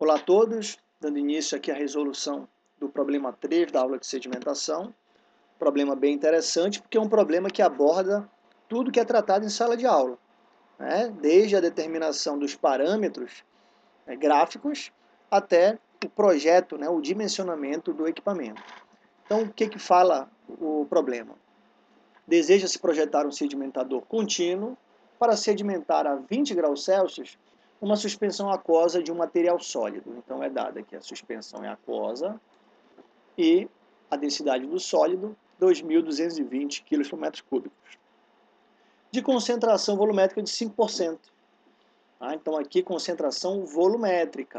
Olá a todos, dando início aqui à resolução do problema 3 da aula de sedimentação. Problema bem interessante, porque é um problema que aborda tudo que é tratado em sala de aula, né? Desde a determinação dos parâmetros gráficos até o projeto, o dimensionamento do equipamento. Então, o que fala o problema? Deseja-se projetar um sedimentador contínuo para sedimentar a 20 graus Celsius uma suspensão aquosa de um material sólido. Então, é dada que a suspensão é aquosa e a densidade do sólido, 2.220 kg por metro cúbico. De concentração volumétrica de 5%. Então, aqui, concentração volumétrica.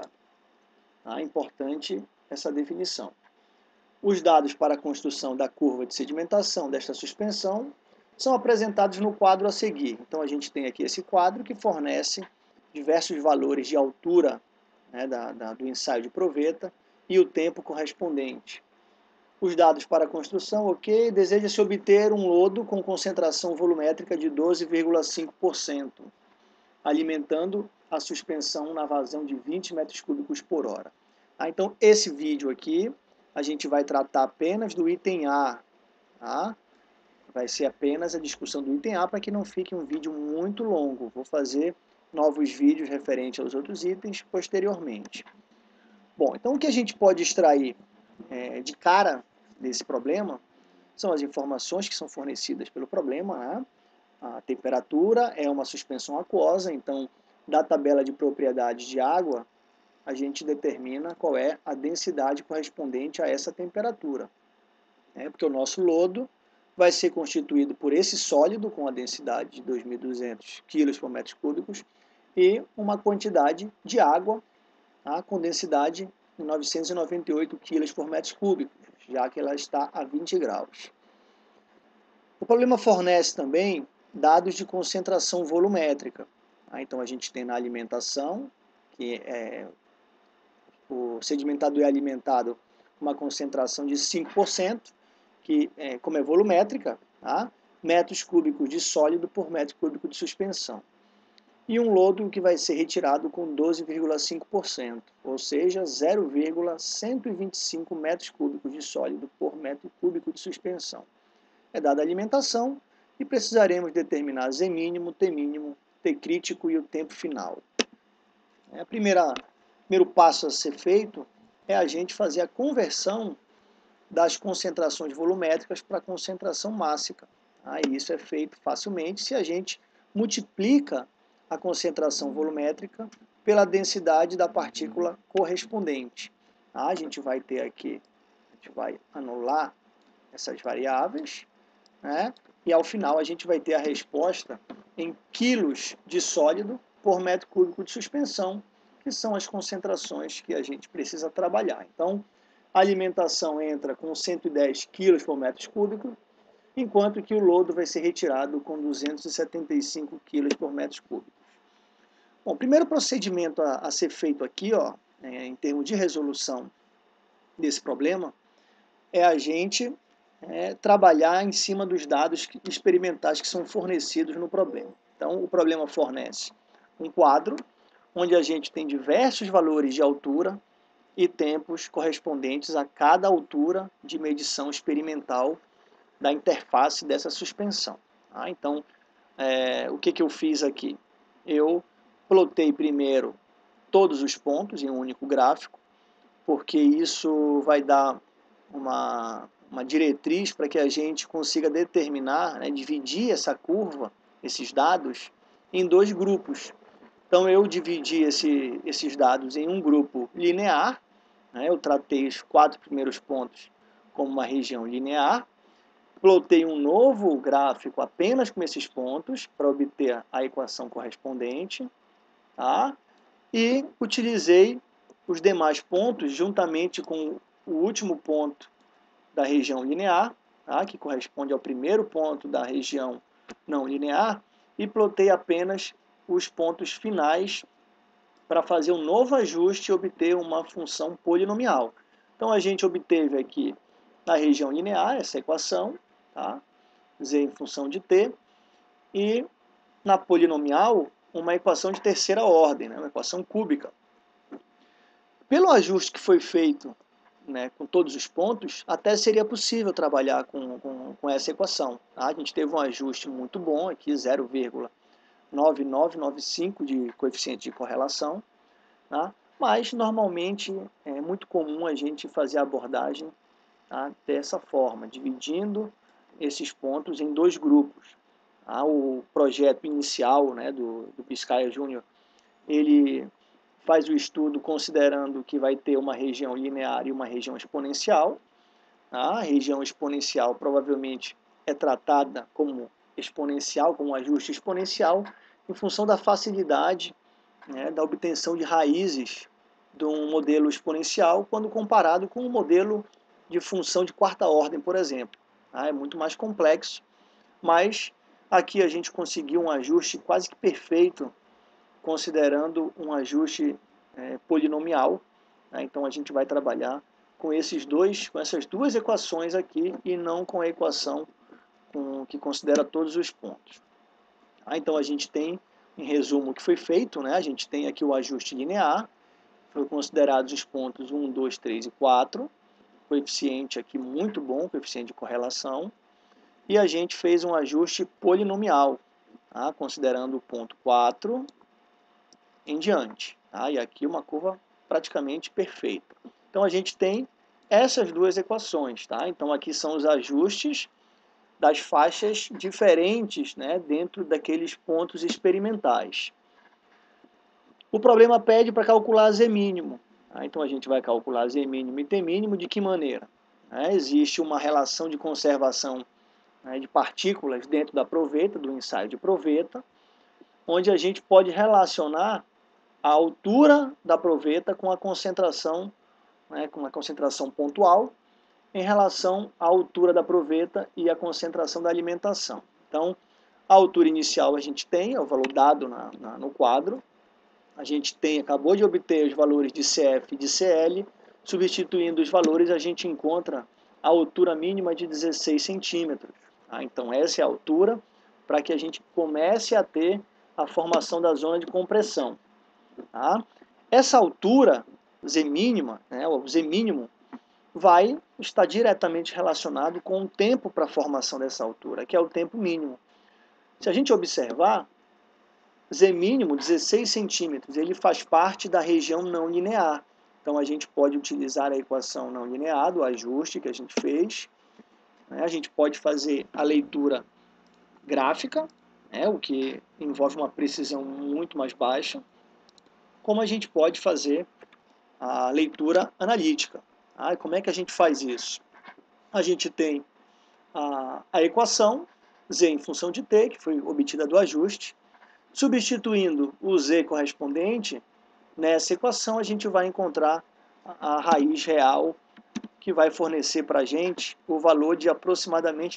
Importante essa definição. Os dados para a construção da curva de sedimentação desta suspensão são apresentados no quadro a seguir. Então, a gente tem aqui esse quadro que fornece diversos valores de altura do ensaio de proveta e o tempo correspondente. Os dados para a construção, ok, deseja-se obter um lodo com concentração volumétrica de 12,5%, alimentando a suspensão na vazão de 20 metros cúbicos por hora. Então, esse vídeo aqui, a gente vai tratar apenas do item A, tá? Vai ser apenas a discussão do item A para que não fique um vídeo muito longo. Vou fazer novos vídeos referentes aos outros itens posteriormente. Bom, então o que a gente pode extrair de cara desse problema são as informações que são fornecidas pelo problema, né? A temperatura é uma suspensão aquosa, então da tabela de propriedades de água, a gente determina qual é a densidade correspondente a essa temperatura. Porque o nosso lodo vai ser constituído por esse sólido com a densidade de 2.200 kg por metro cúbicos e uma quantidade de água com densidade de 998 kg por metro cúbico, já que ela está a 20 graus. O problema fornece também dados de concentração volumétrica. Então a gente tem na alimentação, que o sedimentador é alimentado com uma concentração de 5%, que, como é volumétrica, metros cúbicos de sólido por metro cúbico de suspensão. E um lodo que vai ser retirado com 12,5%, ou seja, 0,125 metros cúbicos de sólido por metro cúbico de suspensão. É dada a alimentação e precisaremos determinar Z mínimo, T mínimo, T crítico e o tempo final. O primeiro passo a ser feito é a gente fazer a conversão das concentrações volumétricas para a concentração mássica. E isso é feito facilmente se a gente multiplica a concentração volumétrica pela densidade da partícula correspondente. A gente vai ter aqui, a gente vai anular essas variáveis, e ao final a gente vai ter a resposta em quilos de sólido por metro cúbico de suspensão, que são as concentrações que a gente precisa trabalhar. Então, a alimentação entra com 110 kg por metro cúbico, enquanto que o lodo vai ser retirado com 275 kg por metro cúbico. Bom, o primeiro procedimento a ser feito aqui, em termos de resolução desse problema, é a gente trabalhar em cima dos dados experimentais que são fornecidos no problema. Então, o problema fornece um quadro, onde a gente tem diversos valores de altura e tempos correspondentes a cada altura de medição experimental da interface dessa suspensão. Então, o que eu fiz aqui? Eu plotei primeiro todos os pontos em um único gráfico, porque isso vai dar uma diretriz para que a gente consiga determinar, dividir essa curva, esses dados, em dois grupos. Então, eu dividi esses dados em um grupo linear, eu tratei os 4 primeiros pontos como uma região linear, plotei um novo gráfico apenas com esses pontos para obter a equação correspondente, e utilizei os demais pontos juntamente com o último ponto da região linear, que corresponde ao primeiro ponto da região não linear, e plotei apenas os pontos finais para fazer um novo ajuste e obter uma função polinomial. Então, a gente obteve aqui na região linear essa equação, z em função de t, e na polinomial uma equação de terceira ordem, uma equação cúbica. Pelo ajuste que foi feito, né, com todos os pontos, até seria possível trabalhar com essa equação. Tá? A gente teve um ajuste muito bom aqui, 0,9995 de coeficiente de correlação, tá? Mas normalmente é muito comum a gente fazer a abordagem, tá, dessa forma, dividindo esses pontos em dois grupos. Tá? O projeto inicial, né, do Biscaia Júnior, ele faz o estudo considerando que vai ter uma região linear e uma região exponencial. A região exponencial provavelmente é tratada como exponencial, como um ajuste exponencial, em função da facilidade, né, da obtenção de raízes de um modelo exponencial quando comparado com um modelo de função de quarta ordem, por exemplo. É muito mais complexo, mas aqui a gente conseguiu um ajuste quase que perfeito, considerando um ajuste polinomial. Né? Então a gente vai trabalhar com essas duas equações aqui e não com a equação que considera todos os pontos. Então a gente tem, em resumo, o que foi feito, né? A gente tem aqui o ajuste linear, foi considerados os pontos 1, 2, 3 e 4, coeficiente aqui muito bom, coeficiente de correlação, e a gente fez um ajuste polinomial, tá? Considerando o ponto 4 em diante. Tá? E aqui uma curva praticamente perfeita. Então a gente tem essas duas equações. Tá? Então aqui são os ajustes das faixas diferentes, né, dentro daqueles pontos experimentais. O problema pede para calcular Z mínimo. Tá? Então a gente vai calcular Z mínimo e T mínimo de que maneira? Existe uma relação de conservação, né, de partículas dentro da proveta, do ensaio de proveta, onde a gente pode relacionar a altura da proveta com a concentração, né, com uma concentração pontual, em relação à altura da proveta e a concentração da alimentação. Então, a altura inicial a gente tem, é o valor dado no quadro. A gente acabou de obter os valores de CF e de CL. Substituindo os valores, a gente encontra a altura mínima de 16 centímetros. Tá? Então, essa é a altura para que a gente comece a ter a formação da zona de compressão. Tá? Essa altura, Z mínima, né, o Z mínimo, vai estar diretamente relacionado com o tempo para a formação dessa altura, que é o tempo mínimo. Se a gente observar, Z mínimo, 16 centímetros, ele faz parte da região não linear. Então, a gente pode utilizar a equação não linear, do ajuste que a gente fez. Né? A gente pode fazer a leitura gráfica, né, o que envolve uma precisão muito mais baixa, como a gente pode fazer a leitura analítica. Ah, como é que a gente faz isso? A gente tem a equação Z em função de T, que foi obtida do ajuste. Substituindo o Z correspondente, nessa equação a gente vai encontrar a raiz real, que vai fornecer para a gente o valor de aproximadamente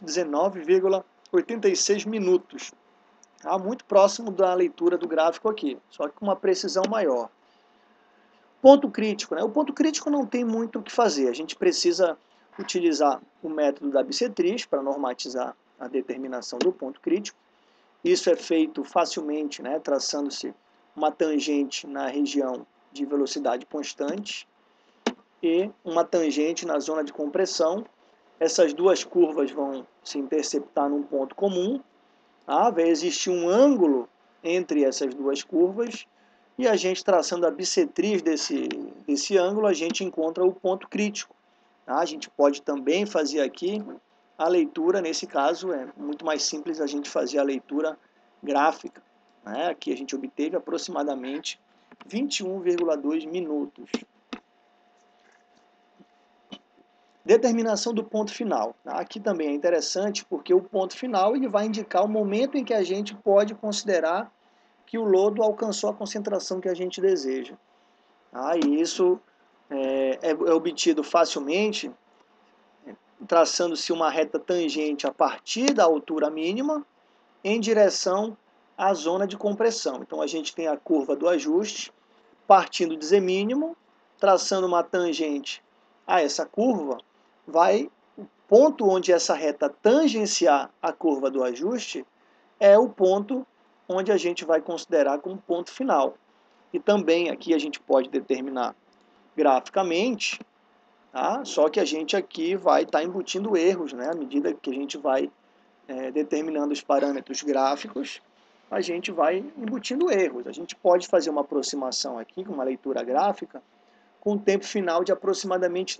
19,86 minutos. Tá? Muito próximo da leitura do gráfico aqui, só que com uma precisão maior. Ponto crítico, né? O ponto crítico não tem muito o que fazer. A gente precisa utilizar o método da bissetriz para normatizar a determinação do ponto crítico. Isso é feito facilmente, né, traçando-se uma tangente na região de velocidade constante e uma tangente na zona de compressão. Essas duas curvas vão se interceptar num ponto comum. Tá? Vai existir um ângulo entre essas duas curvas. E a gente, traçando a bissetriz desse ângulo, a gente encontra o ponto crítico. Tá? A gente pode também fazer aqui a leitura, nesse caso, é muito mais simples a gente fazer a leitura gráfica. Né? Aqui a gente obteve aproximadamente 21,2 minutos. Determinação do ponto final. Tá? Aqui também é interessante porque o ponto final ele vai indicar o momento em que a gente pode considerar que o lodo alcançou a concentração que a gente deseja. Tá? E isso é obtido facilmente traçando-se uma reta tangente a partir da altura mínima em direção à zona de compressão. Então a gente tem a curva do ajuste, partindo de Z mínimo, traçando uma tangente a essa curva, o ponto onde essa reta tangenciar a curva do ajuste é o ponto onde a gente vai considerar como ponto final. E também aqui a gente pode determinar graficamente, tá? Só que a gente aqui vai estar embutindo erros, né? À medida que a gente vai determinando os parâmetros gráficos, a gente vai embutindo erros. A gente pode fazer uma aproximação aqui, com uma leitura gráfica, com um tempo final de aproximadamente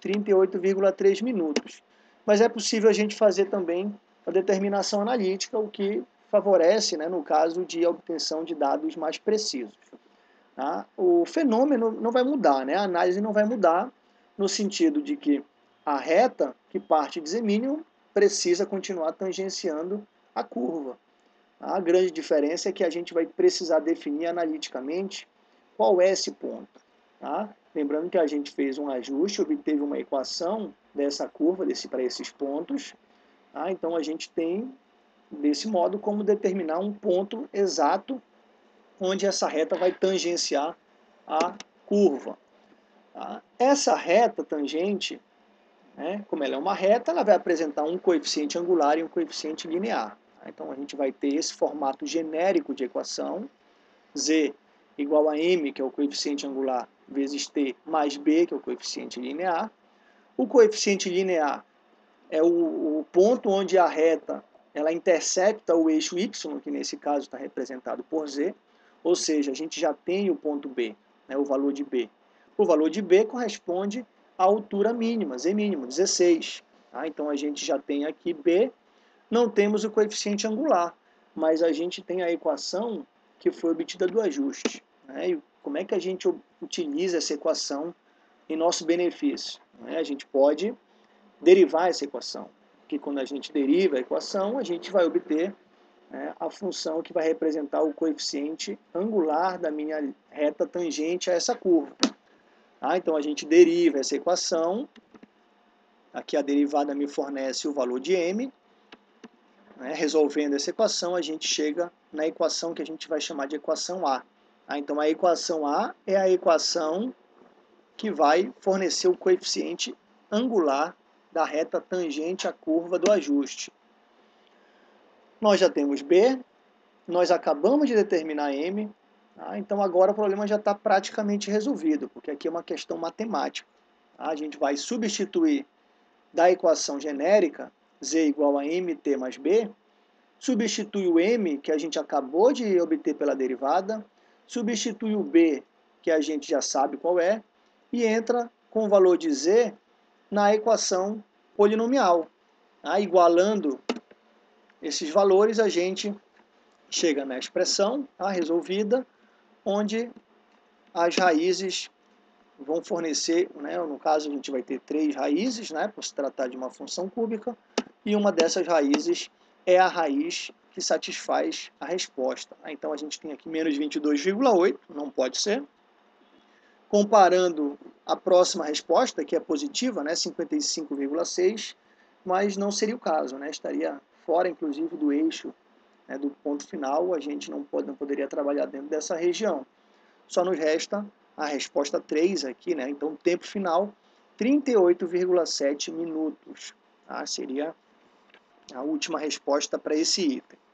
38,3 minutos. Mas é possível a gente fazer também a determinação analítica, o que favorece, né, no caso de obtenção de dados mais precisos. Tá? O fenômeno não vai mudar, né? A análise não vai mudar, no sentido de que a reta que parte de Z-mínimo precisa continuar tangenciando a curva. A grande diferença é que a gente vai precisar definir analiticamente qual é esse ponto. Tá? Lembrando que a gente fez um ajuste, obteve uma equação dessa curva, para esses pontos. Tá? Então a gente tem, desse modo, como determinar um ponto exato onde essa reta vai tangenciar a curva. Tá? Essa reta tangente, né, como ela é uma reta, ela vai apresentar um coeficiente angular e um coeficiente linear. Tá? Então a gente vai ter esse formato genérico de equação, z igual a m, que é o coeficiente angular, vezes t, mais b, que é o coeficiente linear. O coeficiente linear é o ponto onde a reta ela intercepta o eixo y, que nesse caso está representado por z, ou seja, a gente já tem o ponto B, né, o valor de B. O valor de B corresponde à altura mínima, Z mínimo, 16. Tá? Então a gente já tem aqui B, não temos o coeficiente angular, mas a gente tem a equação que foi obtida do ajuste. Né? E como é que a gente utiliza essa equação em nosso benefício? Né? A gente pode derivar essa equação, porque quando a gente deriva a equação, a gente vai obter a função que vai representar o coeficiente angular da minha reta tangente a essa curva. Tá? Então a gente deriva essa equação, aqui a derivada me fornece o valor de m, né? Resolvendo essa equação, a gente chega na equação que a gente vai chamar de equação A. Tá? Então a equação A é a equação que vai fornecer o coeficiente angular da reta tangente à curva do ajuste. Nós já temos B, nós acabamos de determinar M, tá? Então agora o problema já está praticamente resolvido, porque aqui é uma questão matemática. Tá? A gente vai substituir da equação genérica, Z igual a MT mais B, substitui o M, que a gente acabou de obter pela derivada, substitui o B, que a gente já sabe qual é, e entra com o valor de Z na equação polinomial. Tá? Igualando esses valores, a gente chega na expressão resolvida, onde as raízes vão fornecer, né, no caso a gente vai ter 3 raízes, né, por se tratar de uma função cúbica, e uma dessas raízes é a raiz que satisfaz a resposta. Então a gente tem aqui menos 22,8, não pode ser. Comparando a próxima resposta, que é positiva, né, 55,6, mas não seria o caso, né, estaria fora, inclusive, do eixo, né, do ponto final, a gente não poderia trabalhar dentro dessa região. Só nos resta a resposta 3 aqui, né, então tempo final, 38,7 minutos. Tá? Seria a última resposta para esse item.